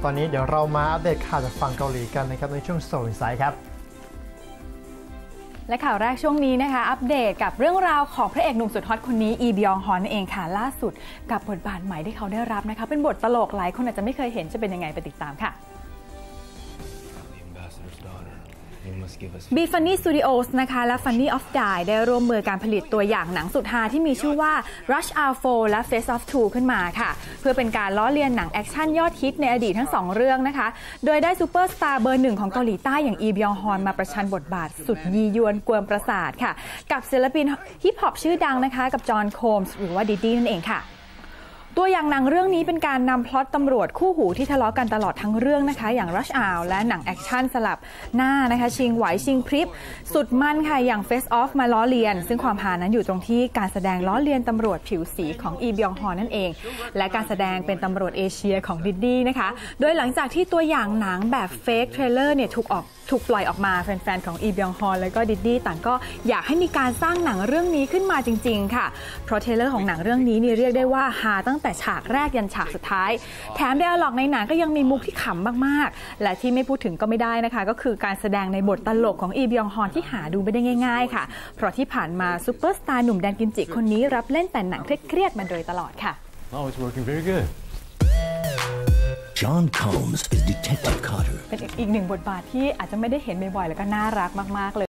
ตอนนี้เดี๋ยวเรามาอัปเดตข่าวจากฝั่งเกาหลีกันนะครับในช่วงโซลอินไซด์ครับและข่าวแรกช่วงนี้นะคะอัปเดตกับเรื่องราวของพระเอกหนุ่มสุดฮอตคนนี้อีบยองฮอนเองค่ะล่าสุดกับบทบาทใหม่ที่เขาได้รับนะคะเป็นบทตลกหลายคนอาจจะไม่เคยเห็นจะเป็นยังไงไปติดตามค่ะFunny Studios นะคะและ Funny of Die ได้ร่วมมือการผลิตตัวอย่างหนังสุดฮาที่มีชื่อว่า Rush Hour 4 และ Face Off 2 ขึ้นมาค่ะเพื่อเป็นการล้อเลียนหนังแอคชั่นยอดฮิตในอดีตทั้ง2เรื่องนะคะโดยได้ซูเปอร์สตาร์เบอร์ 1ของเกาหลีใต้อย่างอีบยองฮอนมาประชันบทบาทสุดยียวนกวนประสาทค่ะกับศิลปินฮิปฮอปชื่อดังนะคะกับจอห์นโคมส์หรือว่าดิดดี้นั่นเองค่ะตัวอย่างหนังเรื่องนี้เป็นการนำพล็อตตำรวจคู่หูที่ทะเลาะกันตลอดทั้งเรื่องนะคะอย่าง Rush Hour และหนังแอคชั่นสลับหน้านะคะชิงไหวชิงพริบสุดมันค่ะอย่าง Face Off มาล้อเลียนซึ่งความหานั้นอยู่ตรงที่การแสดงล้อเลียนตำรวจผิวสีของอีบยองฮอนนั่นเองและการแสดงเป็นตำรวจเอเชียของดิดดี้นะคะโดยหลังจากที่ตัวอย่างหนังแบบเฟกเทรลเลอร์เนี่ยถูกปล่อยออกมาแฟนๆของอีบยองฮอนและก็ดิดดี้ต่างก็อยากให้มีการสร้างหนังเรื่องนี้ขึ้นมาจริงๆค่ะเพราะเทรลเลอร์ของหนังเรื่องนี้นี่เรียกได้ว่าฮาตั้งแต่ฉากแรกยันฉากสุดท้ายแถมไดอะล็อกในหนังก็ยังมีมุกที่ขำมากๆและที่ไม่พูดถึงก็ไม่ได้นะคะก็คือการแสดงในบทตลกของอีบยองฮอนที่หาดูไม่ได้ง่ายๆค่ะเพราะที่ผ่านมาซูเปอร์สตาร์หนุ่มแดนกิมจิคนนี้รับเล่นแต่หนังเครียดๆมาโดยตลอดค่ะ Oh, it's working very good. John Combs is Detective Carter. เป็นอีกหนึ่งบทบาทที่อาจจะไม่ได้เห็นบ่อยๆแล้วก็น่ารักมากๆเลย